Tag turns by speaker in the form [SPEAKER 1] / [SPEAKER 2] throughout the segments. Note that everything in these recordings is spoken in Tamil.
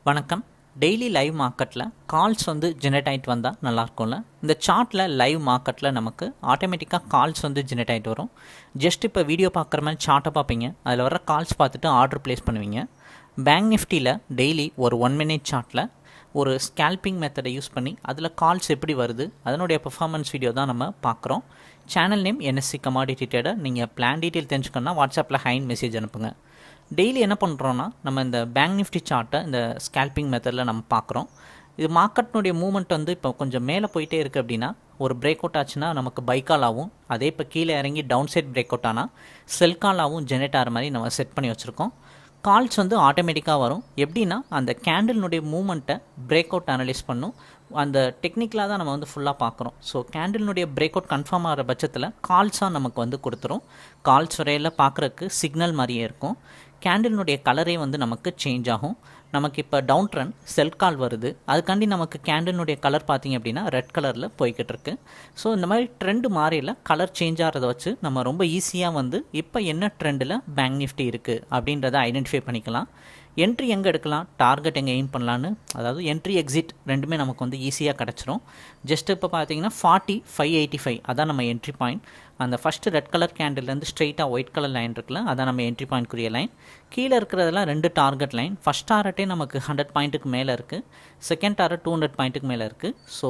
[SPEAKER 1] வணக்கம். டெய்லி லைவ் மார்க்கெட்டில் கால்ஸ் வந்து ஜெனரேட் ஆகிட்டு வந்தால் நல்லாயிருக்கும்ல. இந்த சார்ட்டில் லைவ் மார்க்கெட்டில் நமக்கு ஆட்டோமேட்டிக்காக கால்ஸ் வந்து ஜெனரேட் ஆகிட்டு வரும். ஜஸ்ட் இப்போ வீடியோ பார்க்குற மாதிரி சார்ட்டை பார்ப்பீங்க, அதில் வர கால்ஸ் பார்த்துட்டு ஆர்டர் ப்ளேஸ் பண்ணுவீங்க. பேங்க் நிஃப்டியில் டெய்லி ஒரு 1 minute சார்ட்டில் ஒரு ஸ்கேல்பிங் மெத்தடை யூஸ் பண்ணி அதில் கால்ஸ் எப்படி வருது அதனுடைய பெர்ஃபார்மன்ஸ் வீடியோ தான் நம்ம பார்க்குறோம். Channel name NSC commodity trader. நீங்கள் பிளான் டீட்டெயில் தெரிஞ்சுக்கணுன்னா வாட்ஸ்அப்பில் ஹைன் மெசேஜ் அனுப்புங்க. டெய்லி என்ன பண்ணுறோன்னா, நம்ம இந்த பேங்க் நிஃப்டி சார்ட்டை இந்த ஸ்கேல்பிங் மெத்தடில் நம்ம பார்க்குறோம். இது மார்க்கெட்னுடைய மூவ்மெண்ட் வந்து இப்போ கொஞ்சம் மேலே போயிட்டே இருக்குது அப்படின்னா, ஒரு பிரேக் அவுட் ஆச்சுன்னா நமக்கு பை காலாகவும், அதே இப்போ கீழே இறங்கி டவுன் சைட் பிரேக் அவுட் ஆனால் செல் காலாகவும் ஜெனரேட் ஆகிற மாதிரி நம்ம செட் பண்ணி வச்சுருக்கோம். கால்ஸ் வந்து ஆட்டோமேட்டிக்காக வரும். எப்படின்னா, அந்த கேண்டில்னுடைய மூவ்மெண்ட்டை பிரேக் அவுட் அனலைஸ் பண்ணும். அந்த டெக்னிக்கலாக தான் நம்ம வந்து ஃபுல்லாக பார்க்குறோம். ஸோ கேண்டில்னுடைய பிரேக் அவுட் கன்ஃபார்ம் ஆகிற பட்சத்தில் கால்ஸாக நமக்கு வந்து கொடுத்துரும். கால்ஸ் வரையில் பார்க்குறக்கு சிக்னல் மாதிரியே இருக்கும். கேண்டில்னுடைய கலரே வந்து நமக்கு சேஞ்ச் ஆகும். நமக்கு இப்போ டவுன் ட்ரெண்ட் செல் கால் வருது, அதுக்காண்டி நமக்கு கேண்டில்னுடைய கலர் பார்த்திங்க அப்படின்னா ரெட் கலரில் போய்கிட்டு இருக்கு. ஸோ இந்த மாதிரி ட்ரெண்டு மாறியில் கலர் சேஞ்ச் ஆகிறத வச்சு நம்ம ரொம்ப ஈஸியாக வந்து இப்போ என்ன ட்ரெண்டில் பேங்க் நிஃப்டி இருக்குது அப்படின்றத ஐடென்டிஃபை பண்ணிக்கலாம். என்ட்ரி எங்கே எடுக்கலாம், டார்கெட் எங்கே எய்ம் பண்ணலான்னு, அதாவது என்ட்ரி எக்ஸிட் ரெண்டுமே நமக்கு வந்து ஈஸியாக கிடச்சிரும். ஜஸ்ட் இப்போ பார்த்தீங்கன்னா 40,585 அதான் நம்ம என்ட்ரி பாயிண்ட். அந்த ஃபஸ்ட்டு ரெட் கலர் கேண்டில்லேருந்து ஸ்ட்ரெயிட்டாக ஒயிட் கலர் லைன் இருக்குல்ல, அதான் நம்ம என்ட்ரி பாயிண்ட்க்குரிய லைன். கீழே இருக்கிறதெல்லாம் 2 டார்கெட் லைன். ஃபஸ்ட் டார்கெட்டே நமக்கு 100 பாயிண்ட்டுக்கு மேலே இருக்குது, செகண்ட் டார்கெட் 200 பாயிண்ட்டுக்கு மேலே இருக்குது. ஸோ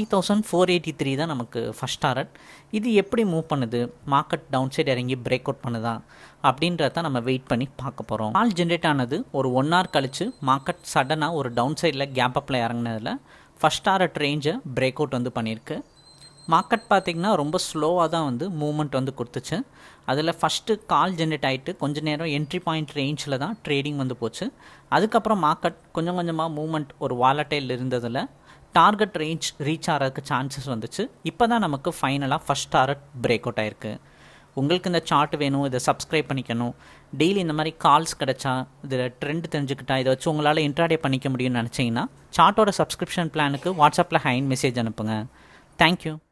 [SPEAKER 1] 40,483 தான் நமக்கு ஃபஸ்ட் டார்கெட். இது எப்படி மூவ் பண்ணுது, மார்க்கெட் டவுன் சைடு இறங்கி பிரேக் அவுட் பண்ணுதா அப்படின்றத நம்ம வெயிட் பண்ணி பார்க்க போகிறோம். கால் ஜென்ரேட் ஆனது ஒரு 1 hour கழிச்சு மார்க்கெட் சடனாக ஒரு டவுன் சைடில் கேப் அப்பில் இறங்கினதில் ஃபஸ்ட் டார்கெட் ரேஞ்சை பிரேக் அவுட் வந்து பண்ணியிருக்கு. மார்க்கெட் பார்த்திங்கன்னா ரொம்ப ஸ்லோவாக தான் வந்து மூவ்மெண்ட் வந்து கொடுத்துச்சு. அதில் ஃபஸ்ட்டு கால் ஜென்ரேட் ஆகிட்டு கொஞ்சம் நேரம் என்ட்ரி பாயிண்ட் ரேஞ்சில் தான் ட்ரேடிங் வந்து போச்சு. அதுக்கப்புறம் மார்க்கெட் கொஞ்சம் கொஞ்சமாக மூவ்மெண்ட் ஒரு வாலட்டைல் இருந்ததில் டார்கெட் ரேஞ்ச் ரீச் ஆகிறதுக்கு சான்சஸ் வந்துச்சு. இப்போ தான் நமக்கு ஃபைனலாக ஃபஸ்ட் டார்கெட் பிரேக் அவுட் ஆகிருக்கு. உங்களுக்கு இந்த சார்ட் வேணும், இதை சப்ஸ்கிரைப் பண்ணிக்கணும், டெய்லி இந்த மாதிரி கால்ஸ் கிடச்சா இதில் ட்ரெண்ட் தெரிஞ்சுக்கிட்டா இதை வச்சு உங்களால் இன்ட்ராடே பண்ணிக்க முடியும்னு நினச்சிங்கன்னா சார்ட்டோட சப்ஸ்கிரிப்ஷன் பிளானுக்கு வாட்ஸ்அப்பில் ஹைன் மெசேஜ் அனுப்புங்க. தேங்க்யூ.